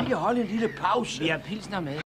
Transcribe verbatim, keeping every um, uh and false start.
lige holde en lille pause? Vi har pilsner med.